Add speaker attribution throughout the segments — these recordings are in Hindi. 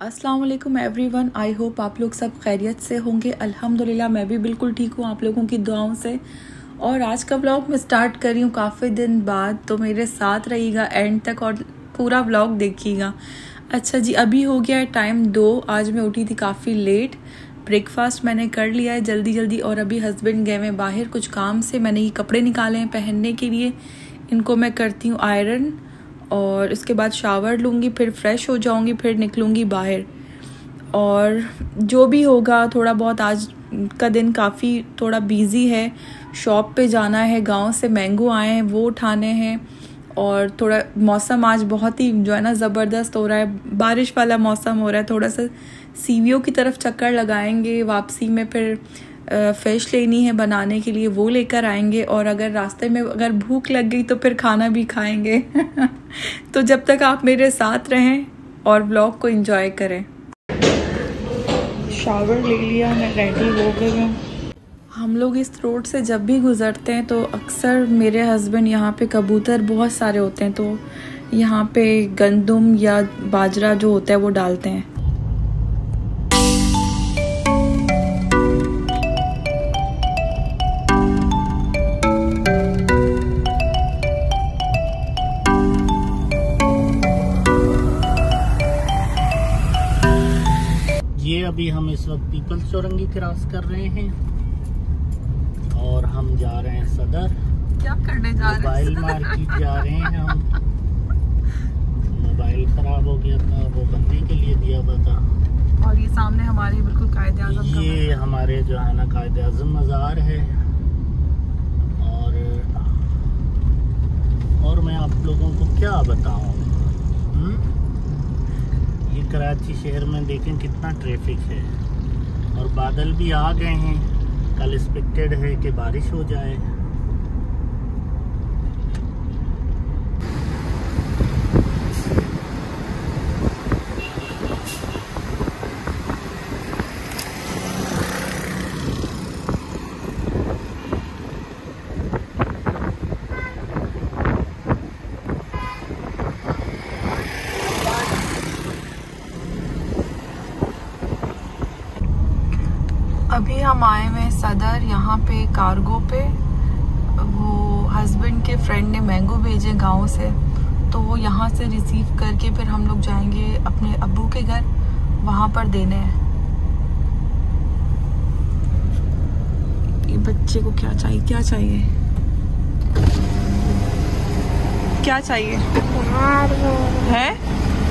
Speaker 1: अस्सलाम वालेकुम एवरीवन। आई होप आप लोग सब खैरियत से होंगे। अल्हम्दुलिल्लाह मैं भी बिल्कुल ठीक हूँ आप लोगों की दुआओं से। और आज का व्लॉग मैं स्टार्ट कर रही हूँ काफ़ी दिन बाद, तो मेरे साथ रहिएगा एंड तक और पूरा व्लॉग देखिएगा। अच्छा जी, अभी हो गया है टाइम 2। आज मैं उठी थी काफ़ी लेट। ब्रेकफास्ट मैंने कर लिया है जल्दी जल्दी और अभी हस्बैंड गए हैं बाहर कुछ काम से। मैंने ये कपड़े निकाले हैं पहनने के लिए, इनको मैं करती हूँ आयरन और इसके बाद शावर लूँगी, फिर फ्रेश हो जाऊँगी, फिर निकलूँगी बाहर। और जो भी होगा थोड़ा बहुत, आज का दिन काफ़ी थोड़ा बिज़ी है। शॉप पे जाना है, गांव से मैंगो आए हैं वो उठाने हैं। और थोड़ा मौसम आज बहुत ही जो है ना ज़बरदस्त हो रहा है, बारिश वाला मौसम हो रहा है। थोड़ा सा सीवियों की तरफ चक्कर लगाएंगे, वापसी में फिर फ़िश लेनी है बनाने के लिए, वो लेकर आएंगे। और अगर रास्ते में अगर भूख लग गई तो फिर खाना भी खाएंगे। तो जब तक आप मेरे साथ रहें और व्लॉग को एंजॉय करें। शावर ले लिया, मैं रेडी हो गई हूँ। हम लोग इस रोड से जब भी गुज़रते हैं तो अक्सर मेरे हस्बैंड यहाँ पे कबूतर बहुत सारे होते हैं, तो यहाँ पे गंदम या बाजरा जो होता है वो डालते हैं।
Speaker 2: ये अभी हम इस वक्त पीपल्स चौरंगी क्रॉस कर रहे हैं और हम जा रहे हैं सदर।
Speaker 1: क्या करने जा रहे हैं?
Speaker 2: मोबाइल मार्केट जा रहे हैं हम। मोबाइल खराब हो गया था, वो बंदी के लिए दिया हुआ था।
Speaker 1: और ये सामने हमारे बिल्कुल कायदे-आज़म
Speaker 2: ये हमारे जो है ना कायदे-आज़म मज़ार है। और मैं आप लोगों को क्या बताऊं, ये कराची शहर में देखें कितना ट्रैफिक है और बादल भी आ गए हैं। कल एक्सपेक्टेड है कि बारिश हो जाए।
Speaker 1: अभी हम आए हुए हैं सदर, यहाँ पे कार्गो पे। वो हस्बैंड के फ्रेंड ने मैंगो भेजे गांव से, तो वो यहाँ से रिसीव करके फिर हम लोग जाएंगे अपने अब्बू के घर, वहाँ पर देने हैं। ये बच्चे को क्या चाहिए, क्या चाहिए, क्या चाहिए है?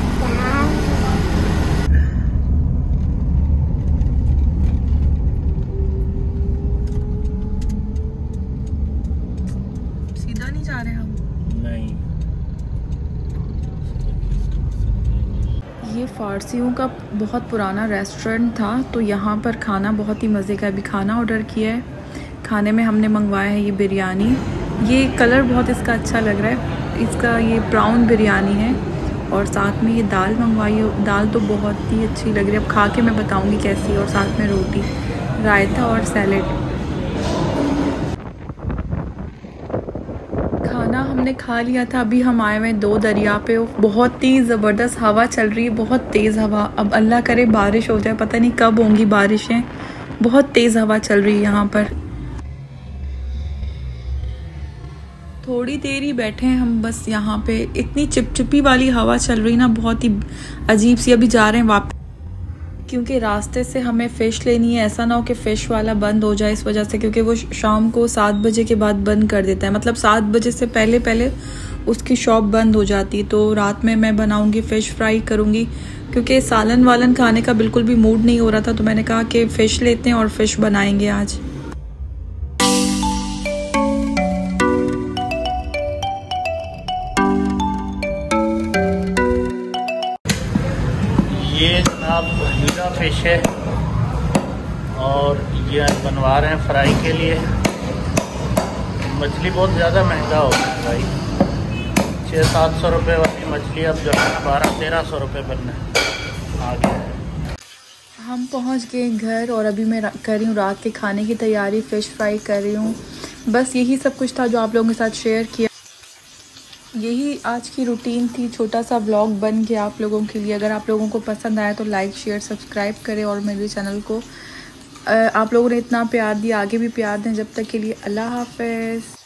Speaker 1: ये फारसियों का बहुत पुराना रेस्टोरेंट था, तो यहाँ पर खाना बहुत ही मज़े का। अभी खाना ऑर्डर किया है, खाने में हमने मंगवाया है ये बिरयानी। ये कलर बहुत इसका अच्छा लग रहा है, इसका ये ब्राउन बिरयानी है। और साथ में ये दाल मंगवाई है, दाल तो बहुत ही अच्छी लग रही है, अब खा के मैं बताऊँगी कैसी। और साथ में रोटी, रायता और सैलेड। खाना हमने खा लिया था, अभी हम आए हुए 2 दरिया पे। बहुत ही ज़बरदस्त हवा चल रही है, बहुत तेज़ हवा। अब अल्लाह करे बारिश हो जाए, पता नहीं कब होंगी बारिशें। बहुत तेज़ हवा चल रही है यहाँ पर। थोड़ी देर ही बैठे हैं हम बस यहाँ पे, इतनी चिपचिपी वाली हवा चल रही ना, बहुत ही अजीब सी। अभी जा रहे हैं वापस, क्योंकि रास्ते से हमें फ़िश लेनी है। ऐसा ना हो कि फ़िश वाला बंद हो जाए इस वजह से, क्योंकि वो शाम को 7 बजे के बाद बंद कर देता है। मतलब 7 बजे से पहले पहले उसकी शॉप बंद हो जाती है। तो रात में मैं बनाऊंगी फ़िश फ्राई करूंगी, क्योंकि सालन वालन खाने का बिल्कुल भी मूड नहीं हो रहा था। तो मैंने कहा कि फ़िश लेते हैं और फ़िश बनाएंगे आज।
Speaker 2: ये जनाब हीरा फिश है और ये बनवा रहे हैं फ्राई के लिए। मछली बहुत ज़्यादा महंगा हो गया भाई, 600-700 रुपये वाली मछली अब जो है 1200-1300 रुपये बनने आ गया है।
Speaker 1: हम पहुंच गए घर और अभी मैं कर रही हूँ रात के खाने की तैयारी। फ़िश फ्राई कर रही हूँ। बस यही सब कुछ था जो आप लोगों के साथ शेयर किया। यही आज की रूटीन थी, छोटा सा व्लॉग बन गया आप लोगों के लिए। अगर आप लोगों को पसंद आया तो लाइक शेयर सब्सक्राइब करें और मेरे चैनल को आप लोगों ने इतना प्यार दिया, आगे भी प्यार दें। जब तक के लिए अल्लाह हाफ़िज़।